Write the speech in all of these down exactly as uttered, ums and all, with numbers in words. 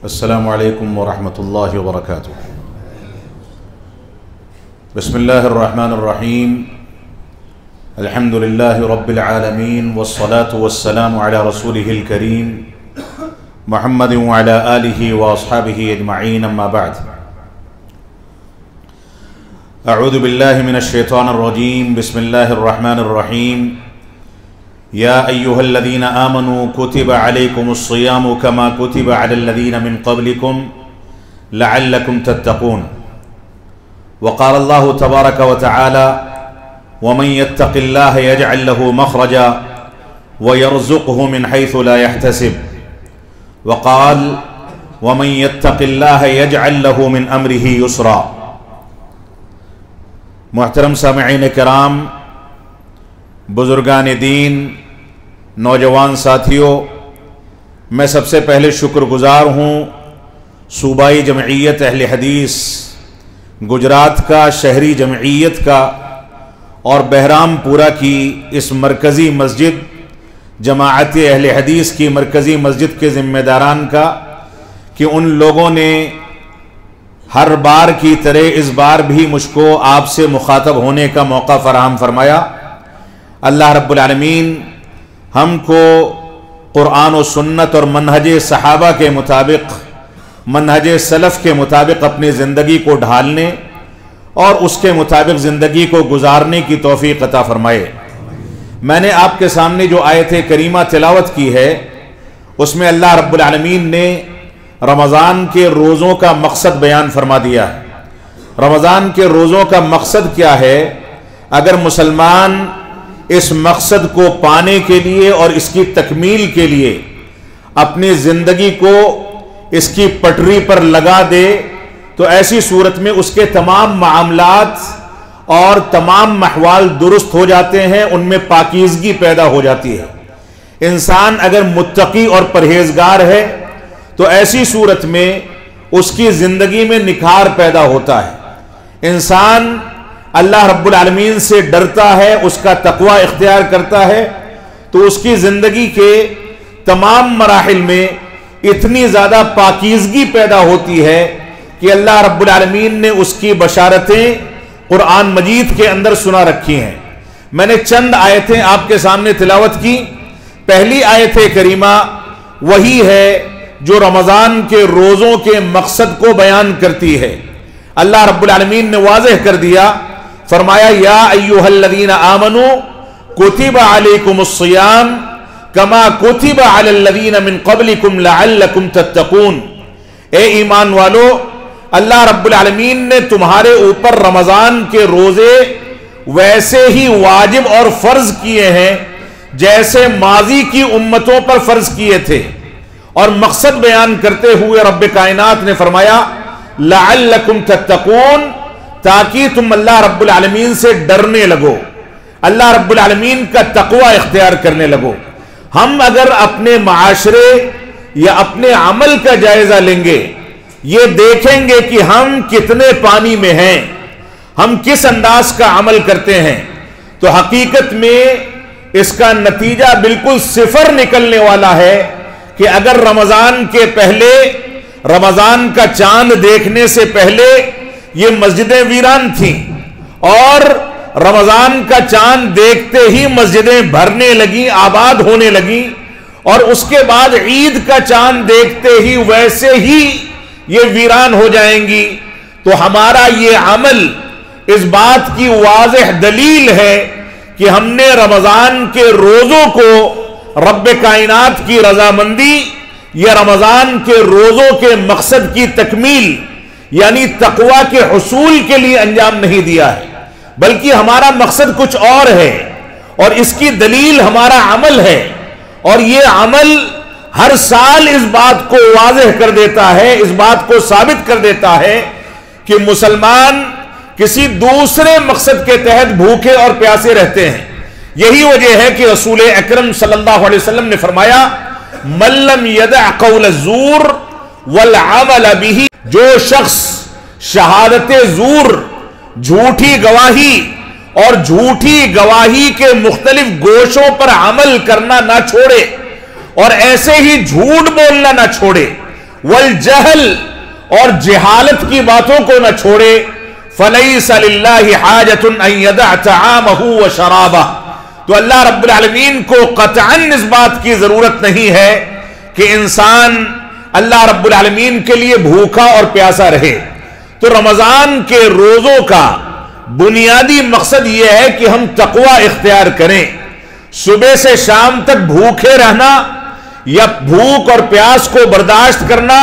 السلام علیکم ورحمۃ اللہ وبرکاتہ۔ بسم اللہ الرحمن الرحیم، الحمد للہ رب العالمین والصلاة والسلام علی رسولہ الکریم محمد وعلی آلہ واصحابہ اجمعین، اما بعد۔ اعوذ باللہ من الشیطان الرجیم، بسم اللہ الرحمن الرحیم۔ یا ایہا الذین آمنوا کتب علیکم الصیام کما کتب علی الذین من قبلکم لعلکم تتقون۔ وقال اللہ تبارک وتعالی ومن يتق اللہ یجعل له مخرجا ویرزقه من حیث لا يحتسب۔ وقال ومن يتق اللہ یجعل له من امرہ یسرا۔ محترم سامعین کرام، بزرگان دین، نوجوان ساتھیوں، میں سب سے پہلے شکر گزار ہوں صوبائی جمعیت اہل حدیث گجرات کا، شہری جمعیت کا اور بہرام پورہ کی اس مرکزی مسجد جماعت اہل حدیث کی مرکزی مسجد کے ذمہ داران کا کہ ان لوگوں نے ہر بار کی طرح اس بار بھی مجھ کو آپ سے مخاطب ہونے کا موقع فراہم فرمایا۔ اللہ رب العالمین ہم کو قرآن و سنت اور منہج صحابہ کے مطابق، منہج سلف کے مطابق اپنی زندگی کو ڈھالنے اور اس کے مطابق زندگی کو گزارنے کی توفیق عطا فرمائے۔ میں نے آپ کے سامنے جو آیت کریمہ تلاوت کی ہے، اس میں اللہ رب العالمین نے رمضان کے روزوں کا مقصد بیان فرما دیا ہے۔ رمضان کے روزوں کا مقصد کیا ہے؟ اگر مسلمان اس مقصد کو پانے کے لیے اور اس کی تکمیل کے لیے اپنی زندگی کو اس کی پٹری پر لگا دے تو ایسی صورت میں اس کے تمام معاملات اور تمام محوال درست ہو جاتے ہیں، ان میں پاکیزگی پیدا ہو جاتی ہے۔ انسان اگر متقی اور پرہیزگار ہے تو ایسی صورت میں اس کی زندگی میں نکھار پیدا ہوتا ہے۔ انسان اللہ رب العالمین سے ڈرتا ہے، اس کا تقوی اختیار کرتا ہے تو اس کی زندگی کے تمام مراحل میں اتنی زیادہ پاکیزگی پیدا ہوتی ہے کہ اللہ رب العالمین نے اس کی بشارتیں قرآن مجید کے اندر سنا رکھی ہیں۔ میں نے چند آیتیں آپ کے سامنے تلاوت کی۔ پہلی آیت کریمہ وہی ہے جو رمضان کے روزوں کے مقصد کو بیان کرتی ہے۔ اللہ رب العالمین نے واضح کر دیا، فرمایا یا ایھا الذین آمنوا کتب علیکم الصیام کما کتب علی الذین من قبلکم لعلکم تتقون۔ اے ایمان والو، اللہ رب العالمین نے تمہارے اوپر رمضان کے روزے ویسے ہی واجب اور فرض کیے ہیں جیسے ماضی کی امتوں پر فرض کیے تھے، اور مقصد بیان کرتے ہوئے رب کائنات نے فرمایا لعلکم تتقون، تاکہ تم اللہ رب العالمین سے ڈرنے لگو، اللہ رب العالمین کا تقوی اختیار کرنے لگو۔ ہم اگر اپنے معاشرے یا اپنے عمل کا جائزہ لیں گے، یہ دیکھیں گے کہ ہم کتنے پانی میں ہیں، ہم کس انداز کا عمل کرتے ہیں، تو حقیقت میں اس کا نتیجہ بالکل صفر نکلنے والا ہے کہ اگر رمضان کے پہلے، رمضان کا چاند دیکھنے سے پہلے یہ مسجدیں ویران تھیں اور رمضان کا چاند دیکھتے ہی مسجدیں بھرنے لگیں، آباد ہونے لگیں، اور اس کے بعد عید کا چاند دیکھتے ہی ویسے ہی یہ ویران ہو جائیں گی، تو ہمارا یہ عمل اس بات کی واضح دلیل ہے کہ ہم نے رمضان کے روزوں کو رب کائنات کی رضامندی یا رمضان کے روزوں کے مقصد کی تکمیل یعنی تقوی کے حصول کے لیے انجام نہیں دیا ہے، بلکہ ہمارا مقصد کچھ اور ہے، اور اس کی دلیل ہمارا عمل ہے۔ اور یہ عمل ہر سال اس بات کو واضح کر دیتا ہے، اس بات کو ثابت کر دیتا ہے کہ مسلمان کسی دوسرے مقصد کے تحت بھوکے اور پیاسے رہتے ہیں۔ یہی وجہ ہے کہ رسول اکرم صلی اللہ علیہ وسلم نے فرمایا من لم یدع قول الزور والعمل به، جو شخص شہادت زور، جھوٹی گواہی اور جھوٹی گواہی کے مختلف گوشوں پر عمل کرنا نہ چھوڑے اور ایسے ہی جھوٹ بولنا نہ چھوڑے वल-जहल और जहालत की बातों को न छोड़े। फलैसा लिल्लाहि हाजतुन अन यदअ तआमहु व शराबह, तो अल्लाह रब्बुल आलमीन को कतअन इस बात की जरूरत नहीं है कि इंसान अल्लाह रब्बुल आलमीन के लिए भूखा और प्यासा रहे। तो रमजान के रोजों का बुनियादी मकसद यह है कि हम तकवा इख्तियार करें। सुबह से शाम तक भूखे रहना या भूख और प्यास को बर्दाश्त करना,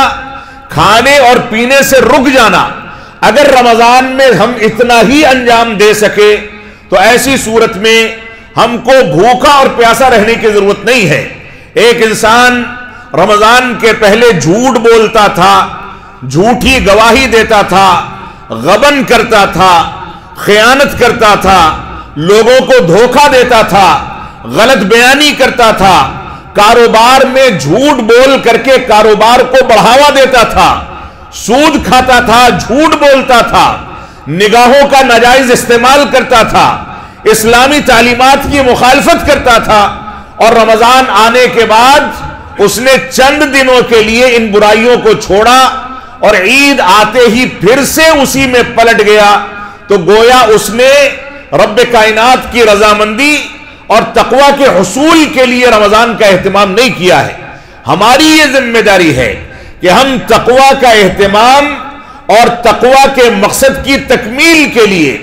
खाने और पीने से रुक जाना, अगर रमजान में हम इतना ही अंजाम दे सके तो ऐसी सूरत में हमको भूखा और प्यासा रहने की जरूरत नहीं है। एक इंसान रमजान के पहले झूठ बोलता था, झूठी गवाही देता था, गबन करता था, खयानत करता था, लोगों को धोखा देता था, गलत बयानी करता था, कारोबार में झूठ बोल करके कारोबार को बढ़ावा देता था, सूद खाता था, झूठ बोलता था, निगाहों का नाजायज इस्तेमाल करता था, इस्लामी तालीमात की मुखालफत करता था, और रमजान आने के बाद उसने चंद दिनों के लिए इन बुराइयों को छोड़ा और ईद आते ही फिर से उसी में पलट गया, तो गोया उसने रब्ब कायनात की रजामंदी और तकवा के हुसूल के लिए रमजान का एहतमाम नहीं किया है। हमारी ये जिम्मेदारी है कि हम तकवा का एहतमाम और तकवा के मकसद की तकमील के लिए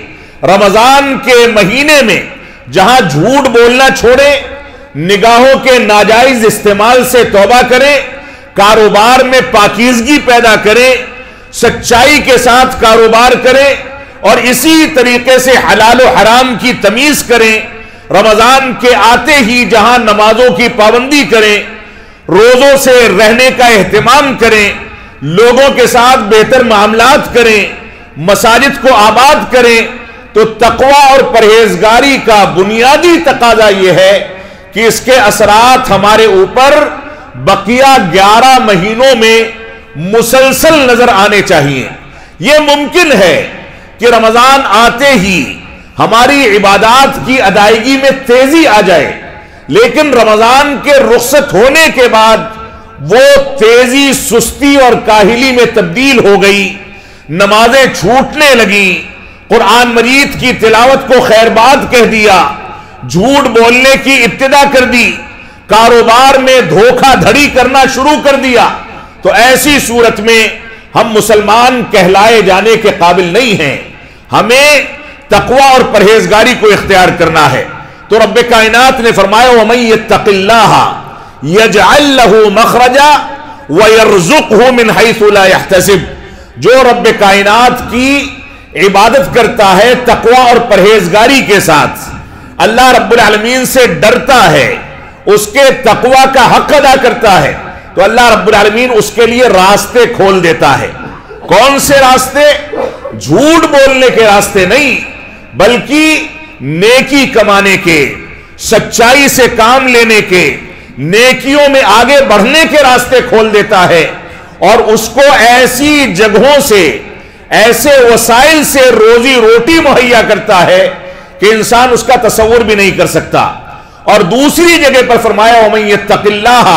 रमजान के महीने में जहां झूठ बोलना छोड़े, निगाहों के नाजायज इस्तेमाल से तौबा करें, कारोबार में पाकीज़गी पैदा करें, सच्चाई के साथ कारोबार करें और इसी तरीके से हलाल और हराम की तमीज करें। रमजान के आते ही जहां नमाजों की पाबंदी करें, रोजों से रहने का एहतमाम करें, लोगों के साथ बेहतर मामलात करें, मसाजिद को आबाद करें, तो तकवा और परहेजगारी का बुनियादी तकाजा यह है कि इसके असरात हमारे ऊपर बकिया ग्यारह महीनों में मुसलसल नजर आने चाहिए। यह मुमकिन है कि रमजान आते ही हमारी इबादत की अदायगी में तेजी आ जाए, लेकिन रमजान के रुखसत होने के बाद वो तेजी सुस्ती और काहिली में तब्दील हो गई, नमाजें छूटने लगी, कुरान मजीद की तिलावत को खैरबाद कह दिया, झूठ बोलने की इब्तिदा कर दी, कारोबार में धोखाधड़ी करना शुरू कर दिया, तो ऐसी सूरत में हम मुसलमान कहलाए जाने के काबिल नहीं हैं। हमें तकवा और परहेजगारी को इख्तियार करना है। तो रब्बे कायनात ने फरमाया वमन यत्तक़िल्लाह यजअल लहू मखरजा व यरज़ुक़हु मिन हैसु ला यहतसिब, जो रब्बे कायनात की इबादत करता है तकवा और परहेजगारी के साथ, अल्लाह रब्बुल आलमीन से डरता है, उसके तकवा का हक अदा करता है, तो अल्लाह रब्बुल आलमीन उसके लिए रास्ते खोल देता है। कौन से रास्ते? झूठ बोलने के रास्ते नहीं, बल्कि नेकी कमाने के, सच्चाई से काम लेने के, नेकियों में आगे बढ़ने के रास्ते खोल देता है, और उसको ऐसी जगहों से, ऐसे वसाइल से रोजी रोटी मुहैया करता है कि इंसान उसका तसव्वुर भी नहीं कर सकता। और दूसरी जगह पर फरमाया वमन यत्तक़िल्लाह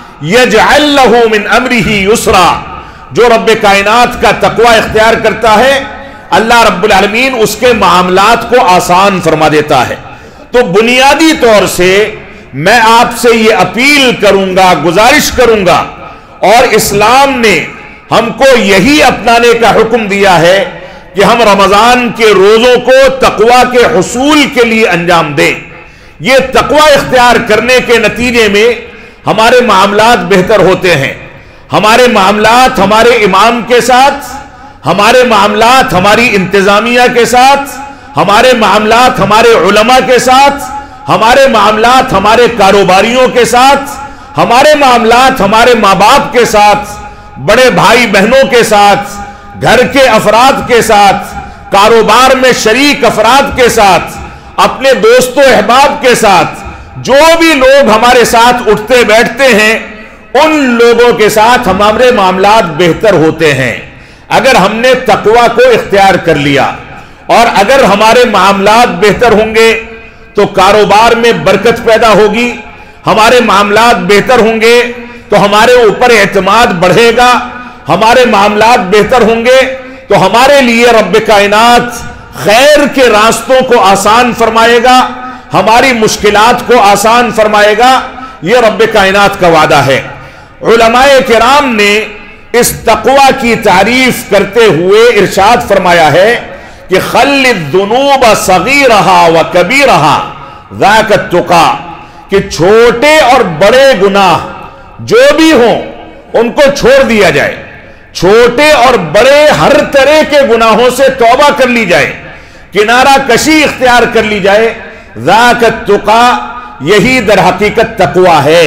यजअल लहू मिन अम्रिही युसरा, जो रब्बे कायनात का तकवा इख्तियार करता है, अल्लाह रब्बुल आलमीन उसके मामलात को आसान फरमा देता है। तो बुनियादी तौर से मैं आपसे ये अपील करूंगा, गुजारिश करूंगा, और इस्लाम ने हमको यही अपनाने का हुक्म दिया है कि हम रमजान के रोजों को तकवा के हुसूल के लिए अंजाम दें। ये तकवा इख्तियार करने के नतीजे में हमारे मामलात बेहतर होते हैं। हमारे मामलात हमारे इमाम के साथ, हमारे मामलात हमारी इंतजामिया के साथ, हमारे मामलात हमारे उलमा के साथ, हमारे मामलात हमारे कारोबारियों के साथ, हमारे मामलात हमारे माँ बाप के साथ, बड़े भाई बहनों के साथ, घर के अफराद के साथ, कारोबार में शरीक अफराद के साथ, अपने दोस्तों अहबाब के साथ, जो भी लोग हमारे साथ उठते बैठते हैं, उन लोगों के साथ हमारे मामलात बेहतर होते हैं। अगर हमने तकवा को इख्तियार कर लिया और अगर हमारे मामलात बेहतर होंगे तो कारोबार में बरकत पैदा होगी, हमारे मामलात बेहतर होंगे تو ہمارے اوپر اعتماد بڑھے گا، ہمارے معاملات بہتر ہوں گے، تو ہمارے لیے رب کائنات خیر کے راستوں کو آسان فرمائے گا، ہماری مشکلات کو آسان فرمائے گا۔ یہ رب کائنات کا وعدہ ہے۔ علماء کرام نے اس تقوی کی تعریف کرتے ہوئے ارشاد فرمایا ہے کہ خل الذنوب صغیرہا و کبیرہا ذاک التقی، کہ چھوٹے اور بڑے گناہ جو بھی ہوں ان کو چھوڑ دیا جائے، چھوٹے اور بڑے ہر طرح کے گناہوں سے توبہ کر لی جائے، کنارہ کشی اختیار کر لی جائے، ذاک التقی، یہی در حقیقت تقوی ہے،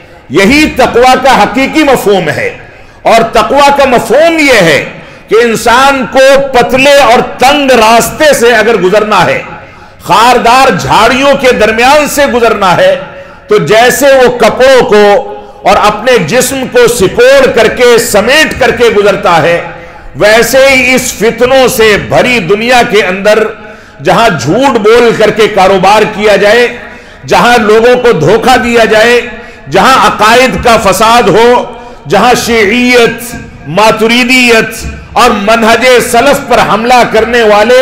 یہی تقوی کا حقیقی مفہوم ہے۔ اور تقوی کا مفہوم یہ ہے کہ انسان کو پتلے اور تنگ راستے سے اگر گزرنا ہے، خاردار جھاڑیوں کے درمیان سے گزرنا ہے، تو جیسے وہ کپڑوں کو اور اپنے جسم کو سکوڑ کر کے سمیٹ کر کے گزرتا ہے، ویسے ہی اس فتنوں سے بھری دنیا کے اندر جہاں جھوٹ بول کر کے کاروبار کیا جائے، جہاں لوگوں کو دھوکہ دیا جائے، جہاں عقائد کا فساد ہو، جہاں شیعیت، ماتریدیت اور منہج سلف پر حملہ کرنے والے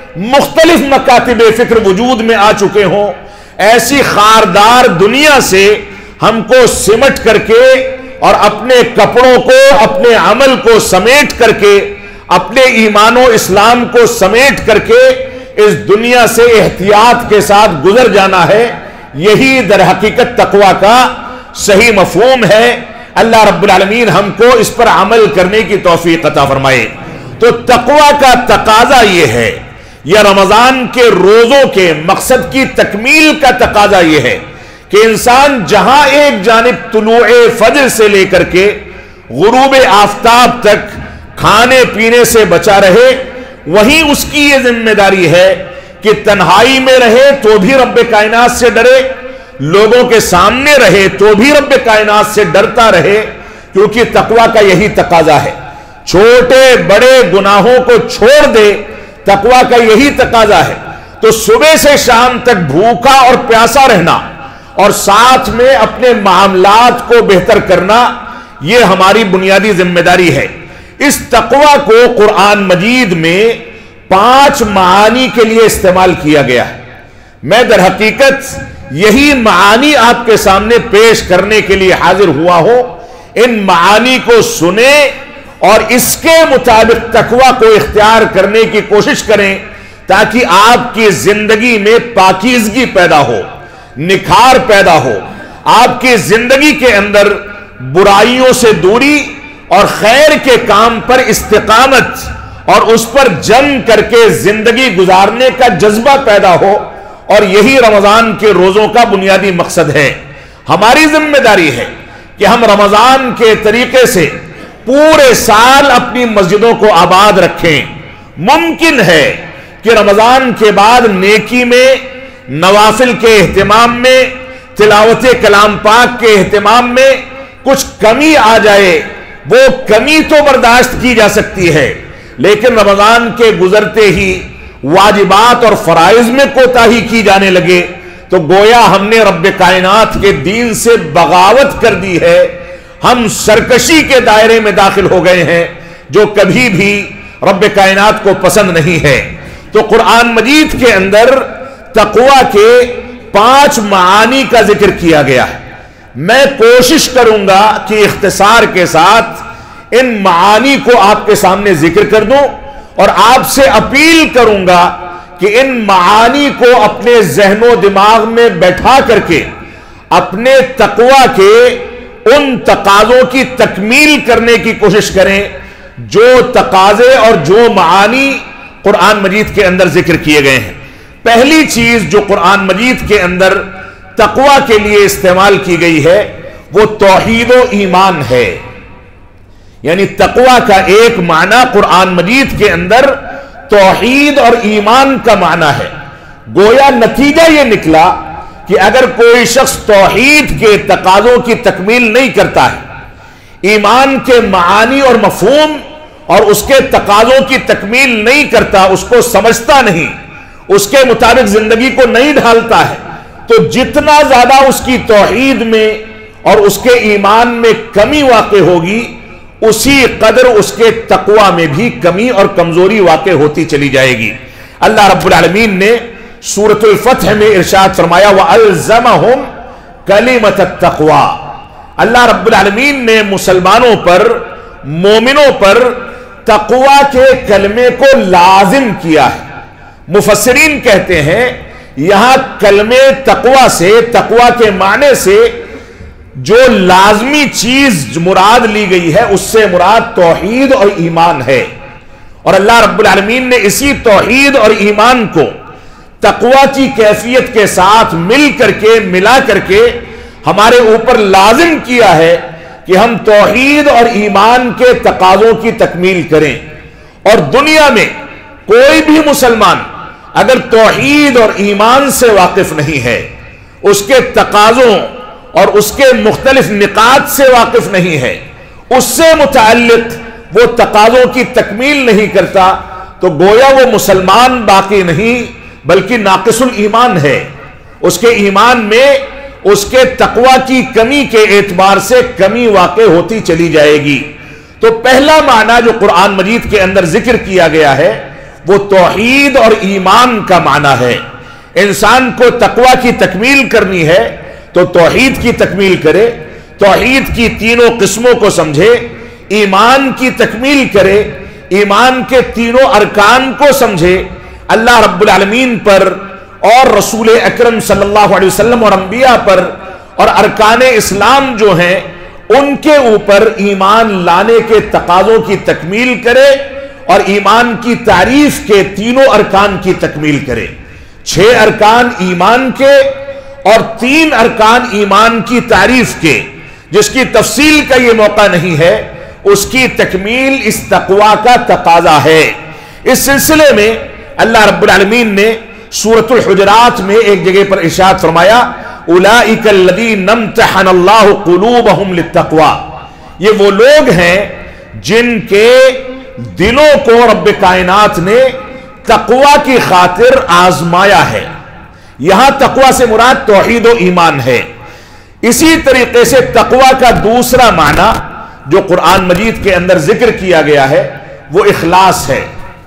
مختلف مکاتب فکر وجود میں آ چکے ہوں، ایسی خاردار دنیا سے ہم کو سمٹ کر کے اور اپنے کپڑوں کو، اپنے عمل کو سمیٹ کر کے، اپنے ایمان و اسلام کو سمیٹ کر کے اس دنیا سے احتیاط کے ساتھ گزر جانا ہے۔ یہی در حقیقت تقوی کا صحیح مفہوم ہے۔ اللہ رب العالمین ہم کو اس پر عمل کرنے کی توفیق عطا فرمائے۔ تو تقوی کا تقاضا یہ ہے، یا رمضان کے روزوں کے مقصد کی تکمیل کا تقاضا یہ ہے کہ انسان جہاں ایک جانب طلوع فجر سے لے کر کے غروب آفتاب تک کھانے پینے سے بچا رہے، وہیں اس کی یہ ذمہ داری ہے کہ تنہائی میں رہے تو بھی رب کائنات سے ڈرے، لوگوں کے سامنے رہے تو بھی رب کائنات سے ڈرتا رہے، کیونکہ تقوی کا یہی تقاضا ہے۔ چھوٹے بڑے گناہوں کو چھوڑ دے، تقوی کا یہی تقاضا ہے۔ تو صبح سے شام تک بھوکا اور پیاسا رہنا اور ساتھ میں اپنے معاملات کو بہتر کرنا، یہ ہماری بنیادی ذمہ داری ہے۔ اس تقوی کو قرآن مجید میں پانچ معانی کے لیے استعمال کیا گیا ہے۔ میں در حقیقت یہی معانی آپ کے سامنے پیش کرنے کے لیے حاضر ہوا ہوں۔ ان معانی کو سنیں اور اس کے مطابق تقوی کو اختیار کرنے کی کوشش کریں، تاکہ آپ کی زندگی میں پاکیزگی پیدا ہو، نکھار پیدا ہو، آپ کی زندگی کے اندر برائیوں سے دوری اور خیر کے کام پر استقامت اور اس پر جم کر کے زندگی گزارنے کا جذبہ پیدا ہو۔ اور یہی رمضان کے روزوں کا بنیادی مقصد ہے۔ ہماری ذمہ داری ہے کہ ہم رمضان کے طریقے سے پورے سال اپنی مسجدوں کو آباد رکھیں۔ ممکن ہے کہ رمضان کے بعد نیکی میں، نوافل کے اہتمام میں، تلاوت کلام پاک کے اہتمام میں کچھ کمی آ جائے، وہ کمی تو برداشت کی جا سکتی ہے، لیکن رمضان کے گزرتے ہی واجبات اور فرائض میں کوتاہی کی جانے لگے تو گویا ہم نے رب کائنات کے دین سے بغاوت کر دی ہے، ہم سرکشی کے دائرے میں داخل ہو گئے ہیں، جو کبھی بھی رب کائنات کو پسند نہیں ہے۔ تو قرآن مجید کے اندر تقوی کے پانچ معانی کا ذکر کیا گیا ہے۔ میں کوشش کروں گا کہ اختصار کے ساتھ ان معانی کو آپ کے سامنے ذکر کر دوں، اور آپ سے اپیل کروں گا کہ ان معانی کو اپنے ذہن و دماغ میں بیٹھا کر کے اپنے تقوی کے ان تقاضوں کی تکمیل کرنے کی کوشش کریں جو تقاضے اور جو معانی قرآن مجید کے اندر ذکر کیے گئے ہیں۔ پہلی چیز جو قرآن مجید کے اندر تقوی کے لیے استعمال کی گئی ہے وہ توحید و ایمان ہے۔ یعنی تقوی کا ایک معنی قرآن مجید کے اندر توحید اور ایمان کا معنی ہے۔ گویا نتیجہ یہ نکلا کہ اگر کوئی شخص توحید کے تقاضوں کی تکمیل نہیں کرتا ہے، ایمان کے معانی اور مفہوم اور اس کے تقاضوں کی تکمیل نہیں کرتا، اس کو سمجھتا نہیں، اس کے مطابق زندگی کو نہیں ڈھالتا ہے، تو جتنا زیادہ اس کی توحید میں اور اس کے ایمان میں کمی واقع ہوگی، اسی قدر اس کے تقوی میں بھی کمی اور کمزوری واقع ہوتی چلی جائے گی۔ اللہ رب العالمین نے سورۃ الفتح میں ارشاد فرمایا وَأَلْزَمَهُمْ كَلِمَةَ التَّقْوَى، اللہ رب العالمین نے مسلمانوں پر، مومنوں پر تقوی کے کلمے کو لازم کیا ہے۔ مفسرین کہتے ہیں یہاں کلمے تقوی سے، تقوی کے معنی سے جو لازمی چیز مراد لی گئی ہے اس سے مراد توحید اور ایمان ہے، اور اللہ رب العالمین نے اسی توحید اور ایمان کو تقوی کی کیفیت کے ساتھ مل کر کے، ملا کر کے ہمارے اوپر لازم کیا ہے کہ ہم توحید اور ایمان کے تقاضوں کی تکمیل کریں۔ اور دنیا میں کوئی بھی مسلمان اگر توحید اور ایمان سے واقف نہیں ہے، اس کے تقاضوں اور اس کے مختلف نکات سے واقف نہیں ہے، اس سے متعلق وہ تقاضوں کی تکمیل نہیں کرتا، تو گویا وہ مسلمان باقی نہیں بلکہ ناقص الایمان ہے۔ اس کے ایمان میں اس کے تقوی کی کمی کے اعتبار سے کمی واقع ہوتی چلی جائے گی۔ تو پہلا معنی جو قرآن مجید کے اندر ذکر کیا گیا ہے وہ توحید اور ایمان کا معنی ہے۔ انسان کو تقوی کی تکمیل کرنی ہے تو توحید کی تکمیل کرے، توحید کی تینوں قسموں کو سمجھے، ایمان کی تکمیل کرے، ایمان کے تینوں ارکان کو سمجھے، اللہ رب العالمین پر اور رسول اکرم صلی اللہ علیہ وسلم اور انبیاء پر اور ارکان اسلام جو ہیں ان کے اوپر ایمان لانے کے تقاضوں کی تکمیل کرے اور ایمان کی تعریف کے تینوں ارکان کی تکمیل کرے۔ چھ ارکان ایمان کے اور تین ارکان ایمان کی تعریف کے، جس کی تفصیل کا یہ موقع نہیں ہے، اس کی تکمیل اس تقوی کا تقاضا ہے۔ اس سلسلے میں اللہ رب العالمین نے سورۃ الحجرات میں ایک جگہ پر ارشاد فرمایا اولئک الذین امتحن اللہ قلوبہم للتقوی، یہ وہ لوگ ہیں جن کے دلوں کو رب کائنات نے تقوی کی خاطر آزمایا ہے۔ یہاں تقوی سے مراد توحید و ایمان ہے۔ اسی طریقے سے تقوی کا دوسرا معنی جو قرآن مجید کے اندر ذکر کیا گیا ہے وہ اخلاص ہے۔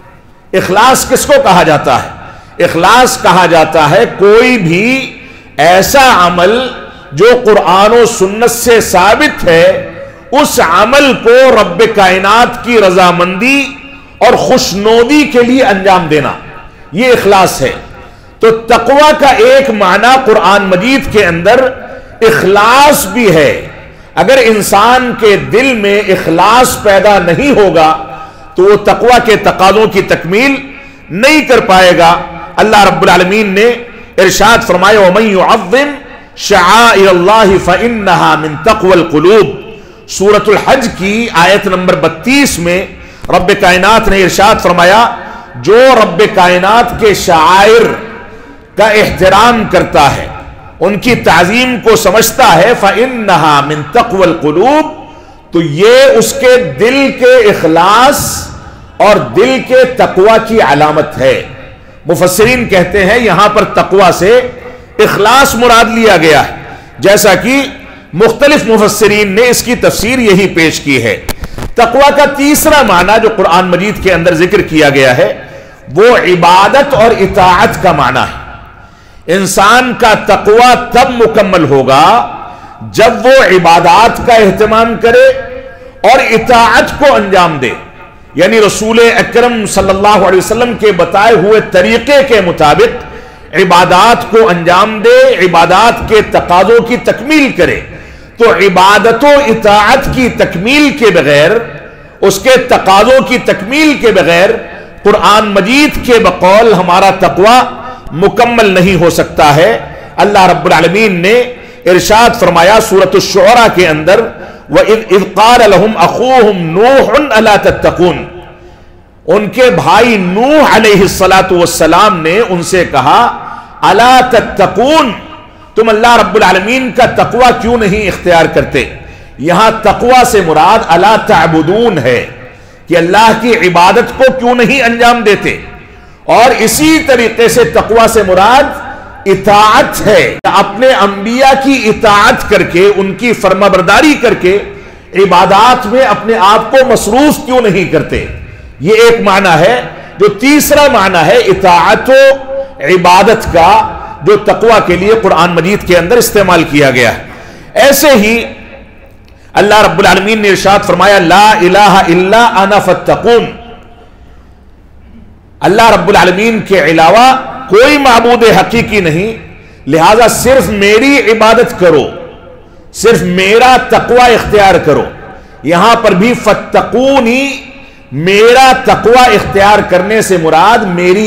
اخلاص کس کو کہا جاتا ہے؟ اخلاص کہا جاتا ہے کوئی بھی ایسا عمل جو قرآن و سنت سے ثابت ہے، اس عمل کو رب کائنات کی رضامندی اور خوشنودی کے لیے انجام دینا، یہ اخلاص ہے۔ تو تقوی کا ایک معنی قرآن مجید کے اندر اخلاص بھی ہے۔ اگر انسان کے دل میں اخلاص پیدا نہیں ہوگا تو وہ تقوی کے تقاضوں کی تکمیل نہیں کر پائے گا۔ اللہ رب العالمین نے ارشاد فرمایا وَمَن يُعَظِّمْ شَعَائِرَ اللَّهِ فَإِنَّهَا مِن تَقْوَى الْقُلُوبِ، سورۃ الحج کی آیت نمبر بتیس میں رب کائنات نے ارشاد فرمایا جو رب کائنات کے شعائر کا احترام کرتا ہے، ان کی تعظیم کو سمجھتا ہے، فَإِنَّهَا مِن تَقْوَى الْقُلُوبِ، تو یہ اس کے دل کے اخلاص اور دل کے تقوی کی علامت ہے۔ مفسرین کہتے ہیں یہاں پر تقوی سے اخلاص مراد لیا گیا ہے، جیسا کہ مختلف مفسرین نے اس کی تفسیر یہی پیش کی ہے۔ تقوی کا تیسرا معنی جو قرآن مجید کے اندر ذکر کیا گیا ہے وہ عبادت اور اطاعت کا معنی ہے۔ انسان کا تقوی تب مکمل ہوگا جب وہ عبادات کا اہتمام کرے اور اطاعت کو انجام دے، یعنی رسول اکرم صلی اللہ علیہ وسلم کے بتائے ہوئے طریقے کے مطابق عبادات کو انجام دے، عبادات کے تقاضوں کی تکمیل کرے۔ تو عبادت و اطاعت کی تکمیل کے بغیر، اس کے تقاضوں کی تکمیل کے بغیر قرآن مجید کے بقول ہمارا تقوی مکمل نہیں ہو سکتا ہے۔ اللہ رب العالمین نے ارشاد فرمایا سورۃ الشعراء کے اندر وَإِذْ قَالَ لَهُمْ أَخُوهُمْ نُوحٌ أَلَا تَتَّقُونَ، ان کے بھائی نوح علیہ السلام نے ان سے کہا أَلَا تَتَّقُونَ، تم اللہ رب العالمین کا تقوی کیوں نہیں اختیار کرتے؟ یہاں تقوی سے مراد أَلَا تَعْبُدُونَ ہے کہ اللہ کی عبادت کو کیوں نہیں انجام دیتے، اور اسی طریقے سے تقوی سے مراد اطاعت ہے، اپنے انبیاء کی اطاعت کر کے، ان کی فرمانبرداری کر کے عبادات میں اپنے آپ کو مصروف کیوں نہیں کرتے؟ یہ ایک معنی ہے۔ جو تیسرا معنی ہے اطاعت و عبادت کا، جو تقوی کے لیے قرآن مجید کے اندر استعمال کیا گیا ہے۔ ایسے ہی اللہ رب العالمین نے ارشاد فرمایا لا الہ الا انا فاتقون، اللہ رب العالمین کے علاوہ کوئی معبود حقیقی نہیں، لہذا صرف میری عبادت کرو، صرف میرا تقوی اختیار کرو۔ یہاں پر بھی فاتقونی، میرا تقوی اختیار کرنے سے مراد میری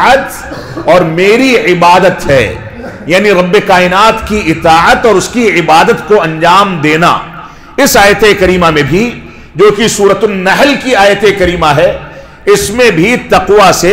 اطاعت اور میری عبادت ہے، یعنی رب کائنات کی اطاعت اور اس کی عبادت کو انجام دینا۔ اس آیت کریمہ میں بھی، جو کہ سورۃ النحل کی آیت کریمہ ہے، اس میں بھی تقوی سے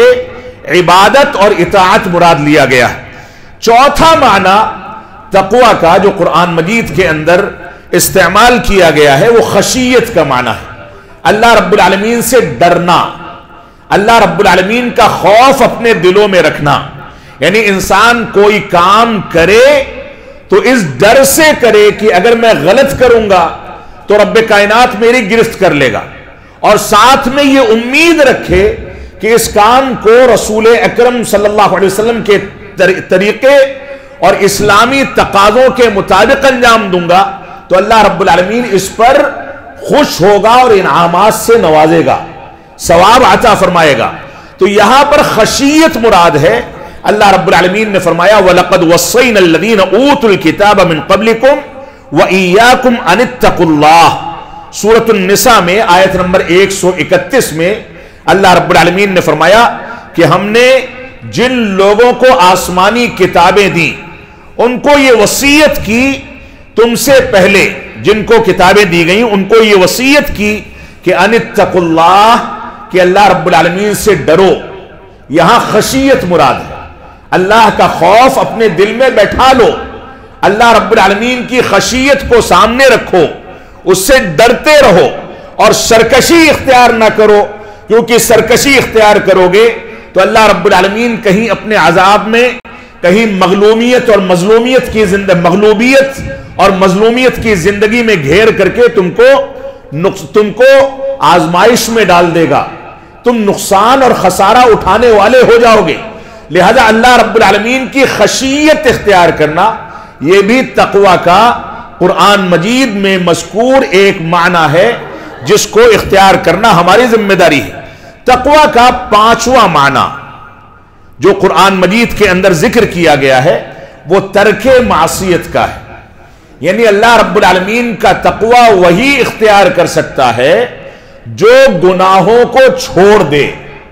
عبادت اور اطاعت مراد لیا گیا ہے۔ چوتھا معنی تقوی کا جو قرآن مجید کے اندر استعمال کیا گیا ہے وہ خشیت کا معنی ہے، اللہ رب العالمین سے ڈرنا، اللہ رب العالمین کا خوف اپنے دلوں میں رکھنا، یعنی انسان کوئی کام کرے تو اس ڈر سے کرے کہ اگر میں غلط کروں گا تو رب کائنات میری گرفت کر لے گا، اور ساتھ میں یہ امید رکھے کہ اس کام کو رسول اکرم صلی اللہ علیہ وسلم کے طریقے اور اسلامی تقاضوں کے مطابق انجام دوں گا تو اللہ رب العالمین اس پر خوش ہوگا اور انعامات سے نوازے گا، ثواب عطا فرمائے گا۔ تو یہاں پر خشیت مراد ہے۔ اللہ رب العالمین نے فرمایا وَلَقَدْ وَصَّيْنَا الَّذِينَ أُوتُوا الْكِتَابَ مِن قَبْلِكُمْ وَإِيَّاكُمْ أَنِ اتَّقُوا اللَّهَ، سورۃ النساء میں آیت نمبر ایک سو اکتیس میں اللہ رب العالمین نے فرمایا کہ ہم نے جن لوگوں کو آسمانی کتابیں دیں ان کو یہ وصیت کی، تم سے پہلے جن کو کتابیں دی گئیں ان کو یہ وصیت کی کہ ان اتقوا اللہ، کہ اللہ رب العالمین سے ڈرو۔ یہاں خشیت مراد ہے، اللہ کا خوف اپنے دل میں بیٹھا لو، اللہ رب العالمین کی خشیت کو سامنے رکھو، اس سے ڈرتے رہو اور سرکشی اختیار نہ کرو، کیونکہ سرکشی اختیار کرو گے تو اللہ رب العالمین کہیں اپنے عذاب میں، کہیں مغلومیت اور مظلومیت کی زندگی مغلوبیت اور مظلومیت کی زندگی میں گھیر کر کے تم کو تم کو آزمائش میں ڈال دے گا، تم نقصان اور خسارہ اٹھانے والے ہو جاؤ گے۔ لہذا اللہ رب العالمین کی خشیت اختیار کرنا یہ بھی تقوی کا قرآن مجید میں مذکور ایک معنی ہے جس کو اختیار کرنا ہماری ذمہ داری ہے۔ تقوی کا پانچواں معنی جو قرآن مجید کے اندر ذکر کیا گیا ہے وہ ترک معصیت کا ہے، یعنی اللہ رب العالمین کا تقوی وہی اختیار کر سکتا ہے جو گناہوں کو چھوڑ دے،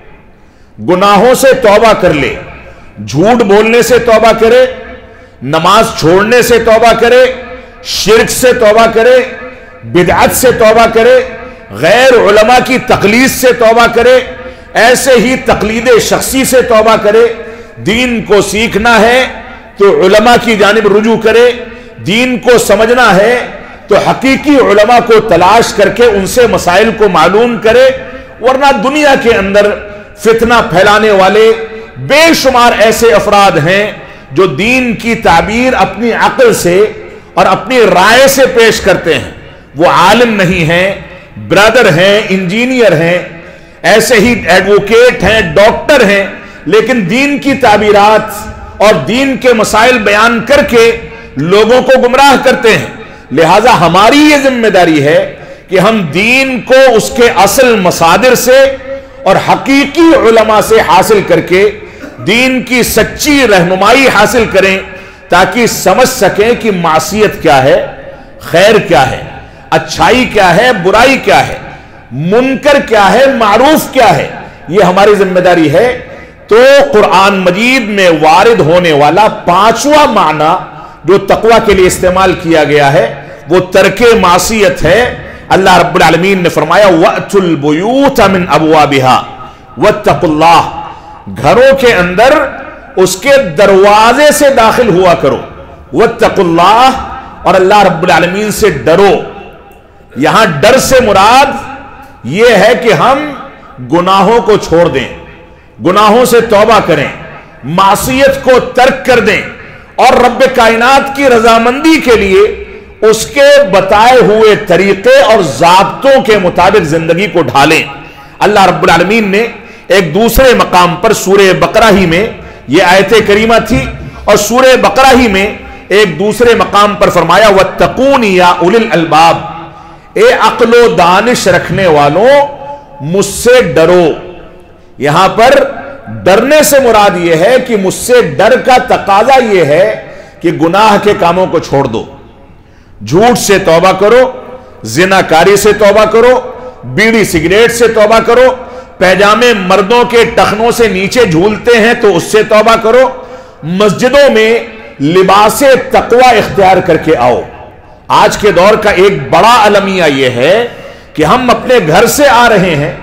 گناہوں سے توبہ کر لے، جھوٹ بولنے سے توبہ کرے، نماز چھوڑنے سے توبہ کرے، شرک سے توبہ کرے، بدعت سے توبہ کرے، غیر علماء کی تقلید سے توبہ کرے، ایسے ہی تقلید شخصی سے توبہ کرے۔ دین کو سیکھنا ہے تو علماء کی جانب رجوع کرے، دین کو سمجھنا ہے تو حقیقی علماء کو تلاش کر کے ان سے مسائل کو معلوم کرے، ورنہ دنیا کے اندر فتنہ پھیلانے والے بے شمار ایسے افراد ہیں جو دین کی تعبیر اپنی عقل سے اور اپنی رائے سے پیش کرتے ہیں، وہ عالم نہیں ہیں، برادر ہیں، انجینئر ہیں، ایسے ہی ایڈوکیٹ ہیں، ڈاکٹر ہیں، لیکن دین کی تعبیرات اور دین کے مسائل بیان کر کے لوگوں کو گمراہ کرتے ہیں۔ لہٰذا ہماری یہ ذمہ داری ہے کہ ہم دین کو اس کے اصل مصادر سے اور حقیقی علماء سے حاصل کر کے دین کی سچی رہنمائی حاصل کریں تاکہ سمجھ سکیں کہ معصیت کیا ہے، خیر کیا ہے، اچھائی کیا ہے، برائی کیا ہے، منکر کیا ہے، معروف کیا ہے۔ یہ ہماری ذمہ داری ہے۔ تو قرآن مجید میں وارد ہونے والا پانچواں معنی جو تقوی کے لیے استعمال کیا گیا ہے وہ ترک معصیت ہے۔ اللہ رب العالمین نے فرمایا وَأْتُوا الْبُيُوتَ مِنْ أَبْوَابِهَا وَاتَّقُوا اللَّهَ، گھروں کے اندر اس کے دروازے سے داخل ہوا کرو، وَاتَّقُوا اللَّهَ، اور اللہ رب العالمین سے ڈرو۔ یہاں ڈر سے مراد یہ ہے کہ ہم گناہوں کو چھوڑ دیں، گناہوں سے توبہ کریں، मासियत को तर्क कर दें और रब कायनात की रजामंदी के लिए उसके बताए हुए तरीके और ज़ाब्तों के मुताबिक जिंदगी को ढालें। अल्लाह रब्बुल आलमीन ने एक दूसरे मकाम पर सूरह बकरा ही में यह आयत करीमा थी और सूरह बकरा ही में एक दूसरे मकाम पर फरमाया वत्तकून या उलिल अलबाब, ए अक्लो दानिश रखने वालों मुझसे डरो। यहां पर डरने से मुराद यह है कि मुझसे डर का तकाजा यह है कि गुनाह के कामों को छोड़ दो, झूठ से तौबा करो, जिनाकारी से तौबा करो, बीड़ी सिगरेट से तौबा करो, पैजामे मर्दों के टखनों से नीचे झूलते हैं तो उससे तौबा करो, मस्जिदों में लिबासे तकवा इख्तियार करके आओ। आज के दौर का एक बड़ा अलमिया यह है कि हम अपने घर से आ रहे हैं,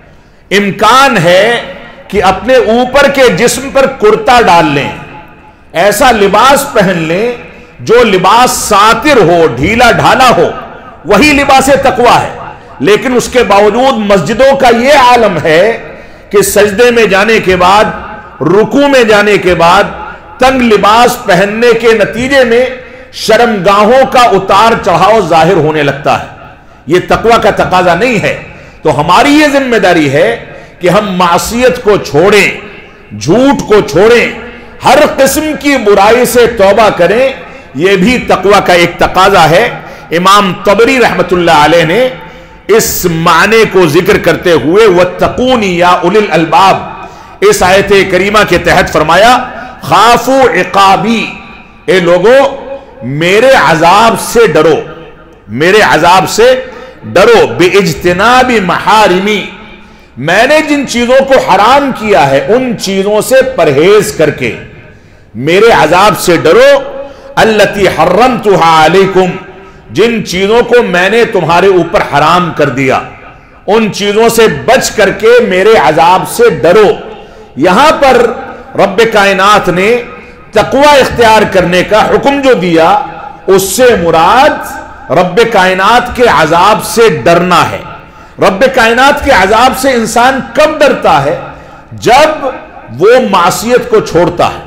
इम्कान है कि अपने ऊपर के जिस्म पर कुर्ता डाल लें, ऐसा लिबास पहन लें जो लिबास सातिर हो, ढीला ढाला हो, वही लिबास तकवा है। लेकिन उसके बावजूद मस्जिदों का यह आलम है कि सजदे में जाने के बाद, रुकू में जाने के बाद तंग लिबास पहनने के नतीजे में शर्मगाहों का उतार चढ़ाव जाहिर होने लगता है। यह तकवा का तकाजा नहीं है। तो हमारी यह जिम्मेदारी है कि हम मासियत को छोड़ें, झूठ को छोड़ें, हर किस्म की बुराई से तौबा करें। यह भी तकवा का एक तकाजा है। इमाम तबरी रहमतुल्लाह अलैह ने इस माने को जिक्र करते हुए वत्तकून या उलिल अलबाब इस आयत करीमा के तहत फरमाया खाफू इकाबी, ए लोगों मेरे अजाब से डरो, मेरे अजाब से डरो, बेइज्तिनाबी महारिमी, मैंने जिन चीजों को हराम किया है उन चीजों से परहेज करके मेरे अजाब से डरो। अल्लती हर्रमतुहा अलैकुम, जिन चीजों को मैंने तुम्हारे ऊपर हराम कर दिया उन चीजों से बच करके मेरे अजाब से डरो। यहां पर रब कायनात ने तकवा इख्तियार करने का हुक्म जो दिया उससे मुराद रब कायनात के अजाब से डरना है। रब कायनात के अजाब से इंसान कब डरता है? जब वो मासियत को छोड़ता है।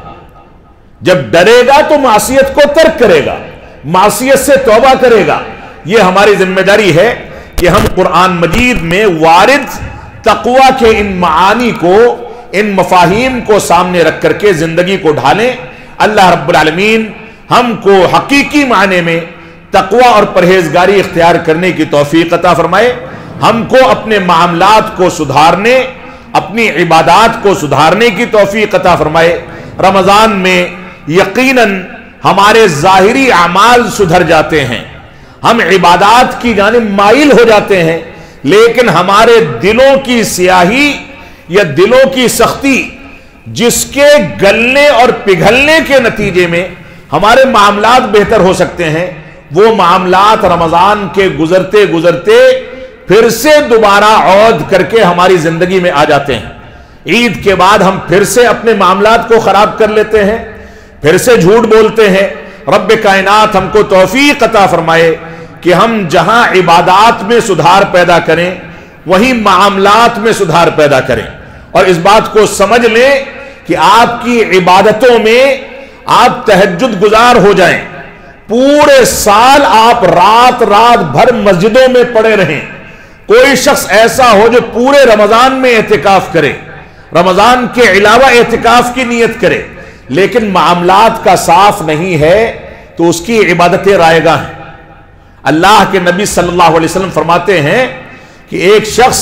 जब डरेगा तो मासियत को तर्क करेगा, मासियत से तौबा करेगा। यह हमारी जिम्मेदारी है कि हम कुरान मजीद में वारिद तकवा के इन मानी को, इन मफाहीम को सामने रख करके जिंदगी को ढालें। अल्लाह रब्बुल आलमीन हमको हकीकी माने में तकवा और परहेजगारी इख्तियार करने की तौफीक अता फरमाए। हमको अपने मामलात को सुधारने, अपनी इबादात को सुधारने की तौफीक अता फरमाए। रमजान में यकीनन हमारे ज़ाहिरी अमाल सुधर जाते हैं, हम इबादात की जानिब माइल हो जाते हैं, लेकिन हमारे दिलों की स्याही या दिलों की सख्ती जिसके गलने और पिघलने के नतीजे में हमारे मामलात बेहतर हो सकते हैं, वो मामलात रमजान के गुजरते गुजरते फिर से दोबारा औद करके हमारी जिंदगी में आ जाते हैं। ईद के बाद हम फिर से अपने मामलात को खराब कर लेते हैं, फिर से झूठ बोलते हैं। रब कायनात हमको तौफीक अता फरमाए कि हम जहां इबादात में सुधार पैदा करें वहीं मामलात में सुधार पैदा करें, और इस बात को समझ लें कि आपकी इबादतों में आप तहज्जुद गुजार हो जाएं, पूरे साल आप रात रात भर मस्जिदों में पड़े रहें। कोई शख्स ऐसा हो जो पूरे रमजान में एहतिकाफ करे, रमजान के अलावा एहतिकाफ की नीयत करे, लेकिन मामलात का साफ नहीं है तो उसकी इबादतें रायगा हैं। अल्लाह के नबी सल्लल्लाहु अलैहि वसल्लम फरमाते हैं कि एक शख्स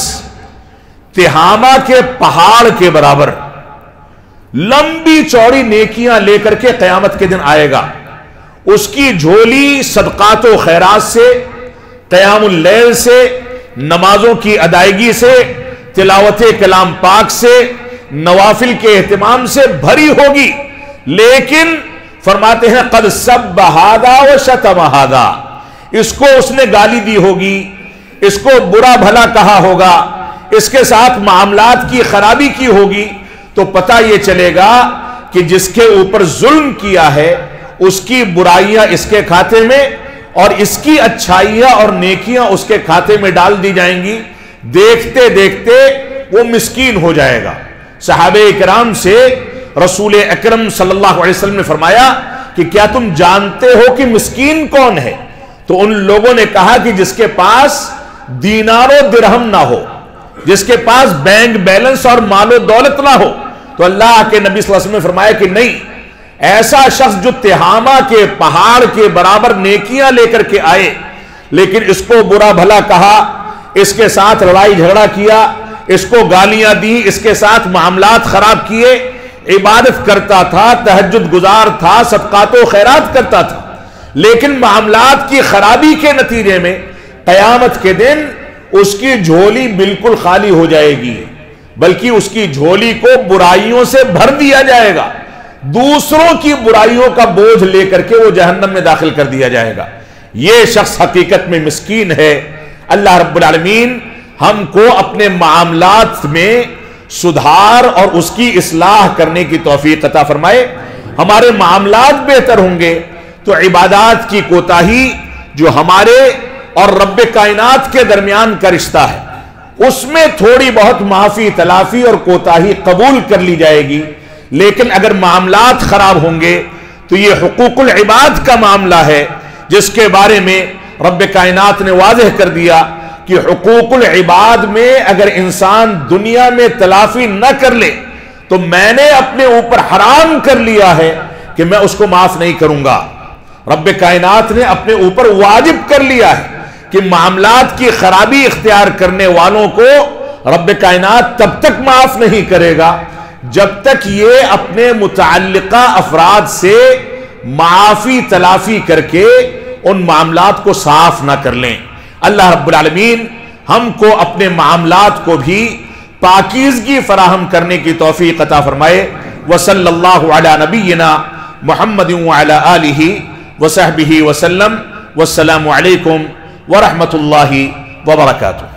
तिहामा के पहाड़ के बराबर लंबी चौड़ी नेकियां लेकर के कयामत के दिन आएगा। उसकी झोली सदकात व खैरात से, क़यामुल लैल से, नमाजों की अदायगी से, तिलावत कलाम पाक से, नवाफिल के एहतिमाम से भरी होगी। लेकिन फरमाते हैं कद सब बहादा व शतमहादा, इसको उसने गाली दी होगी, इसको बुरा भला कहा होगा, इसके साथ मामलात की खराबी की होगी, तो पता यह चलेगा कि जिसके ऊपर जुल्म किया है उसकी बुराइयां इसके खाते में और इसकी अच्छाइयां और नेकियां उसके खाते में डाल दी जाएंगी। देखते देखते वो मिस्कीन हो जाएगा। सहाबे किराम से رسول اکرم صلی اللہ علیہ وسلم نے فرمایا کہ کیا تم جانتے ہو کہ مسکین کون ہے؟ تو ان لوگوں نے کہا کہ جس کے پاس دینار و درہم نہ ہو، جس کے پاس بینک بیلنس اور مال و دولت نہ ہو۔ تو اللہ کے نبی صلی اللہ علیہ وسلم نے فرمایا کہ نہیں، ایسا شخص جو تہامہ کے پہاڑ کے برابر نیکیاں لے کر کے آئے لیکن اس کو برا بھلا کہا، اس کے ساتھ لڑائی جھگڑا کیا، اس کو گالیاں دی، اس کے ساتھ معاملات خراب کیے، عبادت کرتا تھا، تہجد گزار تھا، صدقات و خیرات کرتا تھا، لیکن معاملات کی خرابی کے نتیجے میں قیامت کے دن اس کی جھولی بالکل خالی ہو جائے گی، بلکہ اس کی جھولی کو برائیوں سے بھر دیا جائے گا، دوسروں کی برائیوں کا بوجھ لے کر کے وہ جہنم میں داخل کر دیا جائے گا۔ یہ شخص حقیقت میں مسکین ہے۔ اللہ رب العالمین ہم کو اپنے معاملات میں سدھار اور اس کی اصلاح کرنے کی توفیق عطا فرمائے۔ ہمارے معاملات بہتر ہوں گے تو عبادات کی کوتاہی جو ہمارے اور رب کائنات کے درمیان کا رشتہ ہے اس میں تھوڑی بہت معافی تلافی اور کوتاہی قبول کر لی جائے گی، لیکن اگر معاملات خراب ہوں گے تو یہ حقوق العباد کا معاملہ ہے جس کے بارے میں رب کائنات نے واضح کر دیا کہ حقوق العباد میں اگر انسان دنیا میں تلافی نہ کر لے تو میں نے اپنے اوپر حرام کر لیا ہے کہ میں اس کو معاف نہیں کروں گا۔ رب کائنات نے اپنے اوپر واجب کر لیا ہے کہ معاملات کی خرابی اختیار کرنے والوں کو رب کائنات تب تک معاف نہیں کرے گا جب تک یہ اپنے متعلقہ افراد سے معافی تلافی کر کے ان معاملات کو صاف نہ کر لیں۔ اللہ رب العالمین ہم کو اپنے معاملات کو بھی پاکیزگی فراہم کرنے کی توفیق عطا فرمائے۔ وصلی اللہ علی نبینا محمد وعلی آلہ وصحبہ وسلم۔ والسلام علیکم ورحمۃ اللہ وبرکاتہ۔